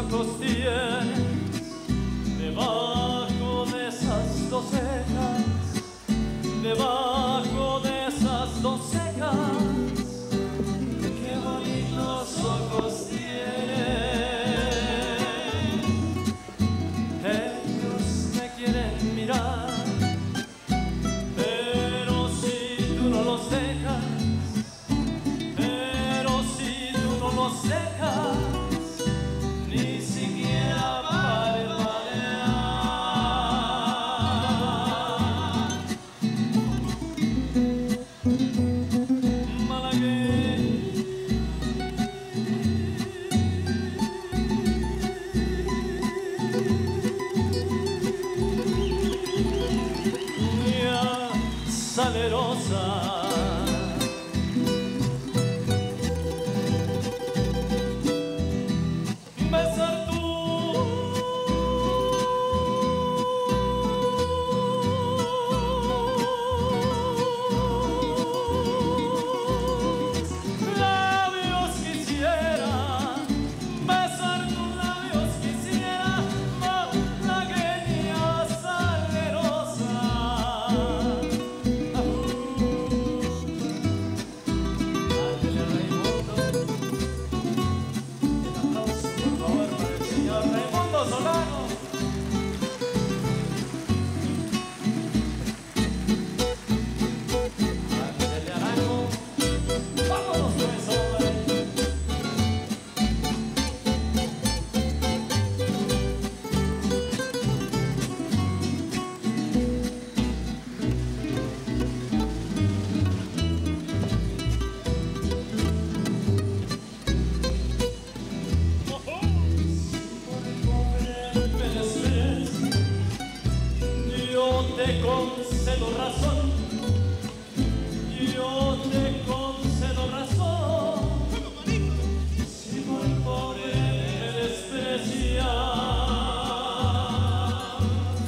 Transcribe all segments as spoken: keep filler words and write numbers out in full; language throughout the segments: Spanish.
ojos tienes debajo de esas dos cejas, debajo de esas dos cejas? Qué bonitos ojos tienes. Ellos me quieren mirar, pero si tú no los dejas, pero si tú no los dejas, ni siquiera parpadear. Malagueña salerosa, besar tus labios quisiera, besar tus labios quisiera, malagueña salerosa. Ándele, Raimundo, el aplauso por favor para el señor Raimundo Solano. Ándele, Arango, vámonos con eso, hombre. Yo te concedo razón, yo te concedo razón, si por pobre me desprecias.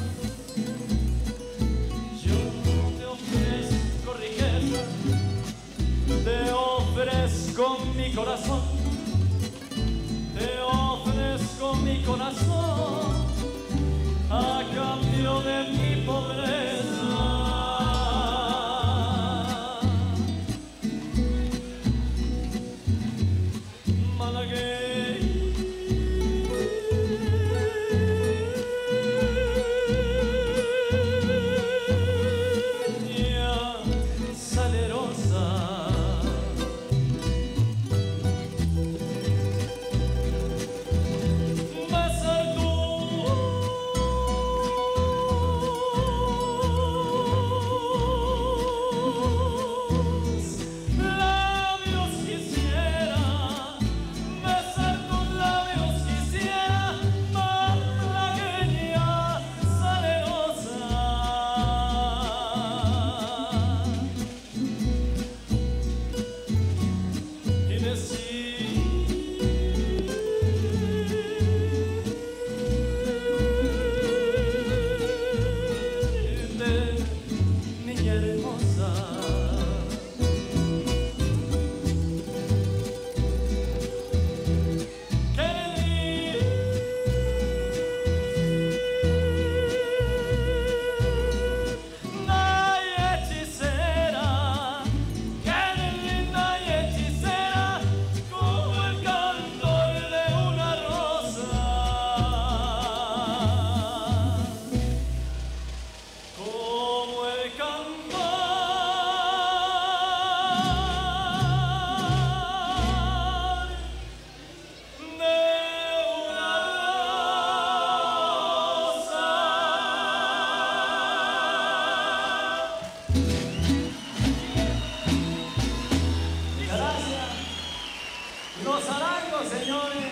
Yo te ofrezco riqueza, te ofrezco mi corazón, te ofrezco mi corazón a cambio de mi pobreza. Malagueña salerosa, besar tus labios quisiera, besar tus labios quisiera, malagueña salerosa. Y decirte, niña hermosa, que linda y hechicera, que linda y hechicera, como el cantor de una rosa, como el cantor de una rosa. Gracias. Los arangos, señores.